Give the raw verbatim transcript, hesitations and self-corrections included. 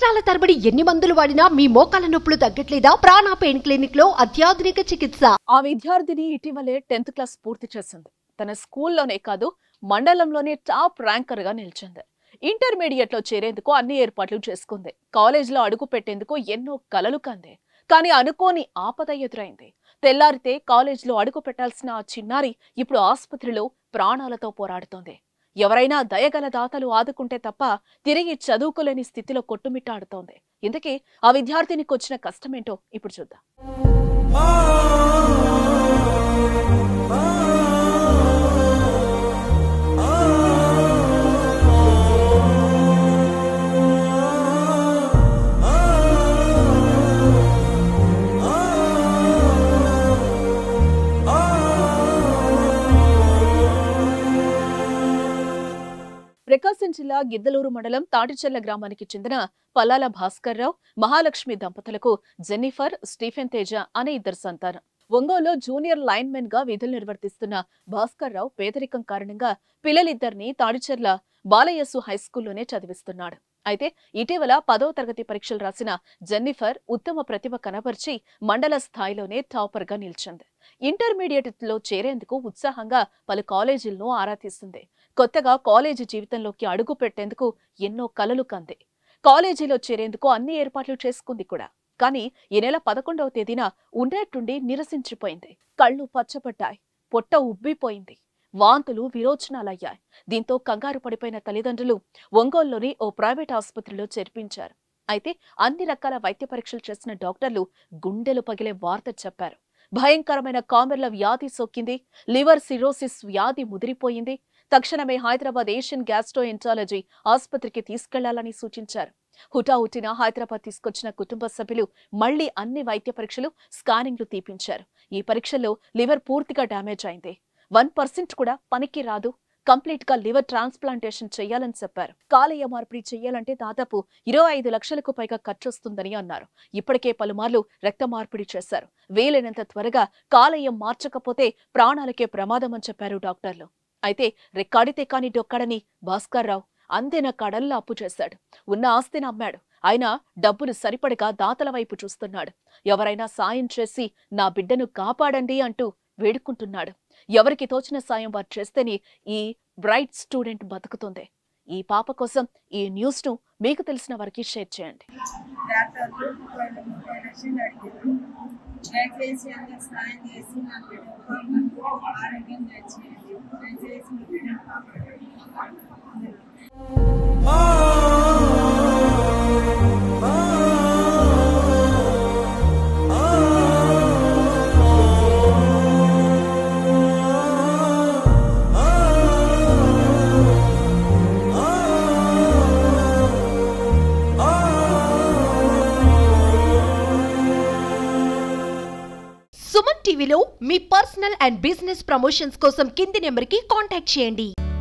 సంవత్సరాల తరబడి ఎన్ని మందులు వాడినా మీ మోకాల నొప్పులు తగ్గట్లేదా? ప్రాణ పెయిన్ క్లినిక్ లో అత్యాధునిక చికిత్స. ఆ విద్యార్థిని ఇటీవలే టెన్త్ క్లాస్ పూర్తి చేసింది. తన స్కూల్లోనే కాదు మండలంలోనే టాప్ ర్యాంకర్ గా నిలిచింది. ఇంటర్మీడియట్ లో చేరేందుకు అన్ని ఏర్పాట్లు చేసుకుంది. కాలేజీలో అడుగు పెట్టేందుకు ఎన్నో కలలు కంది. కానీ అనుకోని ఆపద ఎదురైంది. తెల్లారితే కాలేజీలో అడుగు పెట్టాల్సిన ఆ చిన్నారి ఇప్పుడు ఆసుపత్రిలో ప్రాణాలతో పోరాడుతోంది. ఎవరైనా దయగల దాతలు ఆదుకుంటే తప్ప తిరిగి చదువుకోలేని స్థితిలో కొట్టుమిట్టాడుతోంది. ఇందుకే ఆ విద్యార్థినికి వచ్చిన కష్టమేంటో ఇప్పుడు చూద్దాం. ప్రకాశం జిల్లా గిద్దలూరు మండలం తాటిచెర్ల గ్రామానికి చెందిన పల్లాల భాస్కర్ రావు, మహాలక్ష్మి దంపతులకు జెన్నిఫర్, స్టీఫెన్ తేజ అనే ఇద్దరు సంతానం. ఒంగోలులో జూనియర్ లైన్మెన్ గా విధులు నిర్వర్తిస్తున్న భాస్కర్ రావు పేదరికం కారణంగా పిల్లలిద్దరిని తాటిచెర్ల బాలయస్సు హైస్కూల్లోనే చదివిస్తున్నాడు. అయితే ఇటీవల పదో తరగతి పరీక్షలు రాసిన జెన్నిఫర్ ఉత్తమ ప్రతిభ కనబర్చి మండల స్థాయిలోనే టాపర్ గా నిలిచింది. ఇంటర్మీడియట్ లో చేరేందుకు ఉత్సాహంగా పలు కాలేజీలను ఆరా తీస్తుంది. కొత్తగా కాలేజీ జీవితంలోకి అడుగు పెట్టేందుకు ఎన్నో కలలు కంది. కాలేజీలో చేరేందుకు అన్ని ఏర్పాట్లు చేసుకుంది కూడా. కానీ ఈ నెల పదకొండవ తేదీన ఉన్నట్టుండి నిరసించిపోయింది. కళ్ళు పచ్చబడ్డాయి, పొట్ట ఉబ్బిపోయింది, వాంతులు విరోచనాలయ్యాయి. దీంతో కంగారు పడిపోయిన తల్లిదండ్రులు ఒంగోలులోని ఓ ప్రైవేట్ ఆసుపత్రిలో చేర్పించారు. అయితే అన్ని రకాల వైద్య పరీక్షలు చేసిన డాక్టర్లు గుండెలు పగిలే వార్త చెప్పారు. భయంకరమైన కామెర్ల వ్యాధి సోకింది, లివర్ సిరోసిస్ వ్యాధి ముదిరిపోయింది. తక్షణమే హైదరాబాద్ ఏషియన్ గ్యాస్ట్రోఎంటాలజీ ఆసుపత్రికి తీసుకెళ్లాలని సూచించారు. హుటాహుటిన హైదరాబాద్ తీసుకొచ్చిన కుటుంబ సభ్యులు మళ్లీ అన్ని వైద్య పరీక్షలు, స్కానింగ్లు తీపించారు. ఈ పరీక్షల్లో లివర్ పూర్తిగా డ్యామేజ్ అయింది. వన్ పర్సెంట్ కూడా పనికి రాదు. కంప్లీట్ గా లివర్ ట్రాన్స్ప్లాంటేషన్ చేయాలని చెప్పారు. కాలేయ మార్పిడి చేయాలంటే దాదాపు ఇరవై ఐదు లక్షలకు పైగా ఖర్చు వస్తుందని అన్నారు. ఇప్పటికే పలుమార్లు రక్త మార్పిడి చేశారు. వీలైనంత త్వరగా కాలేయం మార్చకపోతే ప్రాణాలకే ప్రమాదం అని చెప్పారు డాక్టర్లు. అయితే రెక్కాడితే కాని డొక్కడని భాస్కర్ రావు అందిన కడల్లా అప్పు చేశాడు. ఉన్న ఆస్తిని అమ్మాడు. ఆయన డబ్బులు సరిపడగా దాతల వైపు చూస్తున్నాడు. ఎవరైనా సాయం చేసి నా బిడ్డను కాపాడండి అంటూ వేడుకుంటున్నాడు. ఎవరికి తోచిన సాయం వారు చేస్తేనే ఈ బ్రైట్ స్టూడెంట్ బతుకుతుంది. ఈ పాప కోసం ఈ న్యూస్ ను మీకు తెలిసిన వారికి షేర్ చేయండి. సుమన్ టీవీలో మీ పర్సనల్ అండ్ బిజినెస్ ప్రమోషన్స్ కోసం కింది నెంబర్కి కాంటాక్ట్ చేయండి.